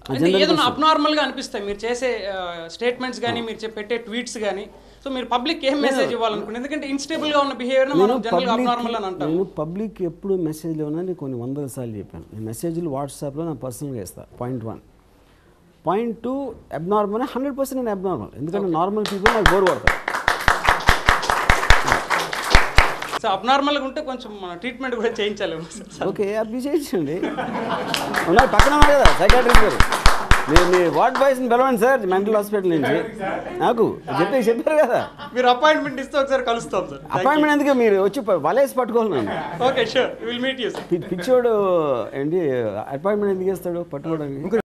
ఏదైనా అబ్నార్మల్గా అనిపిస్తాయి మీరు చేసే స్టేట్మెంట్స్ కానీ మీరు పెట్టే ట్వీట్స్ కానీ, సో మీరు పబ్లిక్ ఏం మెసేజ్ ఇవ్వాలనుకుంటే, ఎందుకంటే ఇన్స్టేబుల్గా ఉన్న బిహేవియర్ మనం జనరల్గా అబ్నార్మల్ అని అంటాం. నేను పబ్లిక్ ఎప్పుడు మెసేజ్లు ఉన్నాను కొన్ని వందల సార్లు చెప్పాను. నేను మెసేజ్లు వాట్సాప్లో నా పర్సనల్గా ఇస్తాను. పాయింట్ 1. పాయింట్ 2 అబ్నార్మల్ 100% నేను అబ్నార్మల్, ఎందుకంటే నార్మల్ పీపుల్ నాకు బోర్ పడతారు. సో అబ్నార్మల్గా ఉంటే కొంచెం ట్రీట్మెంట్ కూడా చేయించాలి. ఓకే, అది చేయించండి. ఉన్నారు పక్కన ఉన్నారు కదా సైకాట్రిస్ట్ గారు, మీ వార్డ్ బాయ్స్ని పిలవండి సార్ మెంటల్ హాస్పిటల్ నుంచి. నాకు చెప్పారు కదా, మీరు అపాయింట్మెంట్ ఇస్తే ఒకసారి కలుస్తాం సార్. అపాయింట్మెంట్ ఎందుకు, మీరు వచ్చి వలేసి పట్టుకోవాలి నన్ను. Okay sure, will meet you sir. పిచ్చోడు ఏంటి అపాయింట్మెంట్ ఎందుకు ఇస్తాడు పట్టుకోవడానికి?